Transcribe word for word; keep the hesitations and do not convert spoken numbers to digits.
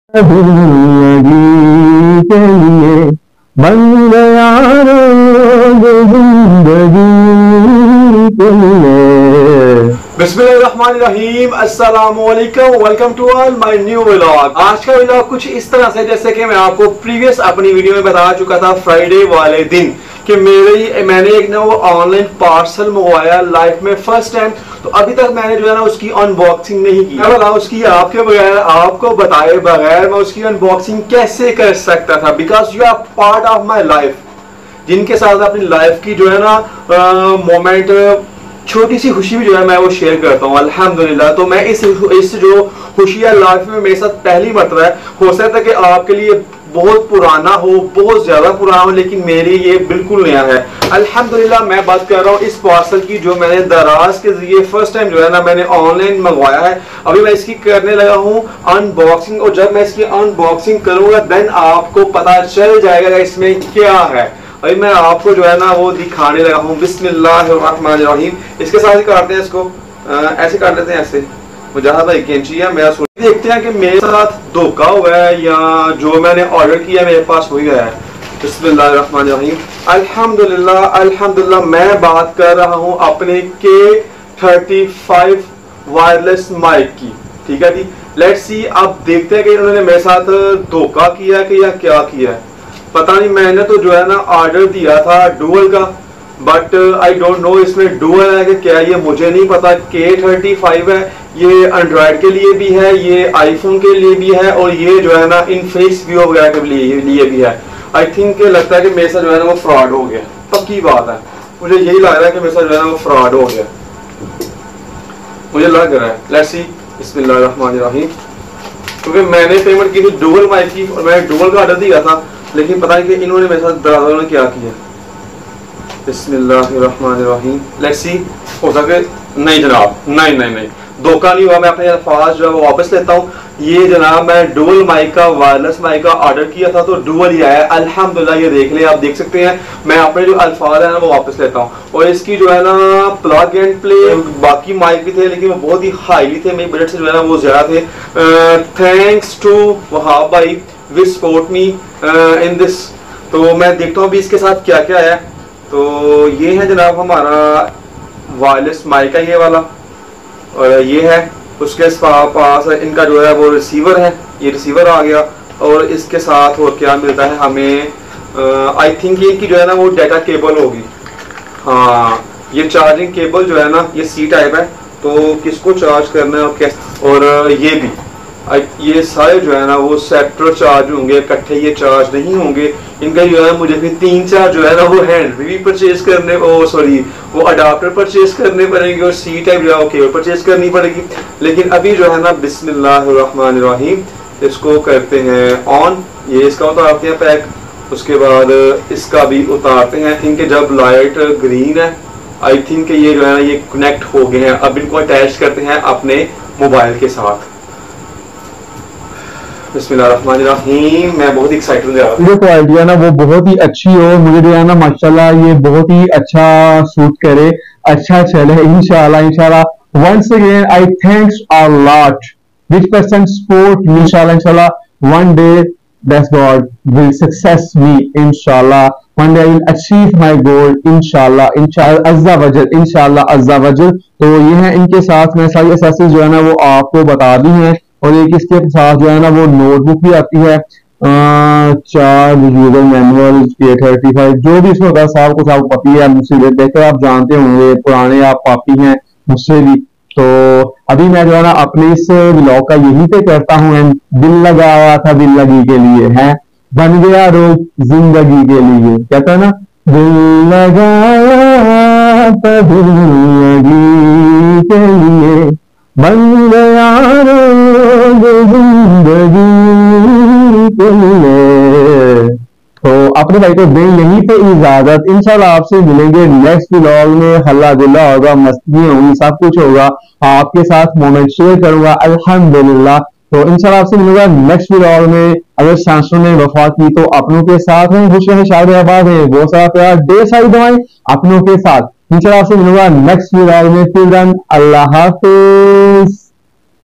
जिंदगी के लिए बन गया रोज जिंदगी के लिए। बिस्मिल्लाहिर्रहमानिर्रहीम, अस्सलामुअलैकुम, welcome to all my new vlog. आज का व्लॉग कुछ इस तरह से, जैसे कि मैं आपको प्रीवियस अपनी वीडियो में बता चुका था फ्राइडे वाले दिन कि मेरे मैंने एक ना वो ऑनलाइन पार्सल मंगवाया लाइफ में फर्स्ट टाइम। तो अभी तक मैंने जो है ना उसकी अनबॉक्सिंग नहीं की। मैं बताऊं उसकी आपके बगैर, आपको बताए बगैर मैं उसकी अनबॉक्सिंग कैसे कर सकता था, because you are part of my life, जिनके साथ अपनी लाइफ की जो है ना मोमेंट, छोटी सी खुशी भी जो है मैं वो शेयर करता हूँ अल्हम्दुलिल्लाह। तो मैं इस इस जो खुशी है लाइफ में मेरे साथ पहली मरतबा है। हो सकता है कि आपके लिए बहुत पुराना हो, बहुत ज्यादा पुराना हो, लेकिन मेरी ये बिल्कुल नया है अल्हम्दुलिल्लाह। मैं बात कर रहा हूँ इस पार्सल की जो मैंने दराज के जरिए फर्स्ट टाइम जो है ना मैंने ऑनलाइन मंगवाया है। अभी मैं इसकी करने लगा हूँ अनबॉक्सिंग, और जब मैं इसकी अनबॉक्सिंग करूंगा देन आपको पता चल जाएगा इसमें क्या है। अभी मैं आपको जो है ना वो दिखाने लगा हूँ। बिस्मिल्लाहिर्रहमानिर्रहीम। इसके साथ ही काटते हैं इसको, आ, ऐसे काट लेते हैं, ऐसे जहाँ भाई कैंची है मेरा। देखते हैं कि मेरे साथ धोखा हुआ है या जो मैंने ऑर्डर किया मेरे पास हो गया है। बिस्मिल्लाहिर्रहमानिर्रहीम। अल्हम्दुलिल्लाह अल्हम्दुलिल्लाह। मैं बात कर रहा हूँ अपने के थर्टी फाइव वायरलेस माइक की, ठीक है जी। लेट्स सी, अब देखते हैं कि इन्होंने मेरे साथ धोखा किया कि या क्या किया है, पता नहीं। मैंने तो जो है ना ऑर्डर दिया था डुअल का, बट आई डोंट नो इसमें डुअल है कि क्या, ये मुझे नहीं पता। के थर्टी फाइव है, ये एंड्रॉयड के लिए भी है, ये आईफोन के लिए भी है, और ये जो है ना इनफिनिक्स व्यू वगैरह के लिए, लिए भी है। आई थिंक लगता है कि मेरे साथ जो है ना वो फ्रॉड हो गया, पक्की बात है। मुझे यही लग रहा है कि मेरे साथ जो है ना वो फ्रॉड हो गया, मुझे लग रहा है। Let's see. बिस्मिल्लाहिर्रहमानिर्रहीम। क्योंकि मैंने पेमेंट की थी डुअल माइक की और मैंने डुअल का ऑर्डर दिया था, लेकिन पता नहीं कि इन्होंने मेरे साथ ड्राइवर ने क्या किया। बिस्मिल्लाहिर्रहमानिर्रहीम। Let's see. हो सके नहीं जनाब, नहीं नहीं नहीं, धोखा नहीं हुआ। मैं अपने अल्फाज जो है वो वापस लेता हूँ। ये जनाब मैं डुअल माइक का, वायरलेस माइक का ऑर्डर किया था तो डुअल ही आया अल्हम्दुलिल्लाह। ये देख ले, आप देख सकते हैं। मैं अपने जो अल्फाज है ना वो वापस लेता हूँ। और इसकी जो है ना प्लग एंड प्ले, बाकी माइक भी थे लेकिन वो बहुत ही हाईली थे, मेरे बजट से जो है ना वो ज्यादा थे। थैंक्स टू वहाब भाई विच सपोर्ट मी इन दिस। तो मैं देखता हूँ अभी इसके साथ क्या क्या है। तो ये है जनाब हमारा वायरलेस माइक है ये वाला, और ये है उसके पास इनका जो है वो रिसीवर है, ये रिसीवर आ गया। और इसके साथ और क्या मिलता है हमें, आई थिंक ये इनकी जो है ना वो डाटा केबल होगी। हाँ, ये चार्जिंग केबल जो है ना ये सी टाइप है, तो किसको चार्ज करना है और कैसे। और ये भी, ये सारे जो है ना वो सेपरेट चार्ज होंगे, इकट्ठे ये चार्ज नहीं होंगे। इनका जो है मुझे फिर तीन चार जो है ना वो हैंड भी परचेज करने, ओ सॉरी वो अडाप्टर परचेज करने पड़ेंगे, और सी टाइप जो है वो केबल परचेज करनी पड़ेगी। लेकिन अभी जो है ना बिस्मिल्लाहिर्रहमानिर्रहीम इसको करते हैं ऑन। ये इसका उतारते हैं पैक, उसके बाद इसका भी उतारते हैं। आई थिंक जब लाइट ग्रीन है, आई थिंक ये जो है ना ये कनेक्ट हो गए हैं। अब इनको अटैच करते हैं अपने मोबाइल के साथ। बिस्मिल्लाहिर्रहमानिर्रहीम। मैं बहुत एक्साइटेड हूं। जो क्वालिटी है ना वो बहुत ही अच्छी हो, मुझे जो है ना माशाल्लाह ये बहुत ही अच्छा सूट करे, अच्छा चले इंशाल्लाह इंशाल्लाह। Once again I thanks a lot which person support me. इंशाल्लाह इंशाल्लाह one day that's God will success me इंशाल्लाह। One day I will achieve my goal इंशाल्लाह इंशाल्लाह अज़्ज़ा वजल इंशाल्लाह अज़्ज़ा वजल। तो ये है इनके साथ मैं सारी एसेसरीज जो है ना वो आपको बता दी हैं। और एक इसके साथ जो है ना वो नोटबुक भी आती है, चार यूजर मैनुअल, के थर्टी फाइव जो भी इसमें होता है सब कुछ आपको पता है। मुझसे देखकर आप जानते होंगे, पुराने आप पापी हैं मुझसे भी। तो अभी मैं जो है ना अपने इस व्लॉग का यही पे करता हूँ। दिल लगाया था दिल लगी के लिए है, बन गया रोज जिंदगी के लिए। कहता है ना, दिल लगाया था दिल लगी के लिए, बन गया जिंदगी के लिए। तो अपने भाई को दें यहीं पे इजाजत। इंशाल्लाह आपसे मिलेंगे नेक्स्ट व्लॉग में। हल्ला गुल्ला होगा, मस्ती होगी, सब कुछ होगा, आपके साथ मोमेंट शेयर करूंगा अल्हम्दुलिल्लाह। तो इंशाल्लाह आपसे मिलूंगा नेक्स्ट व्लॉग में। अगर सांसों ने वफा की तो अपनों के साथ हैं, खुश रहे, शाद आबाद है, बहुत सारा प्यार, ढेर सारी दुआएं अपनों के साथ। इंशाल्लाह आपसे मिलूंगा नेक्स्ट व्लॉग में। फिर अल्लाह हाफिज।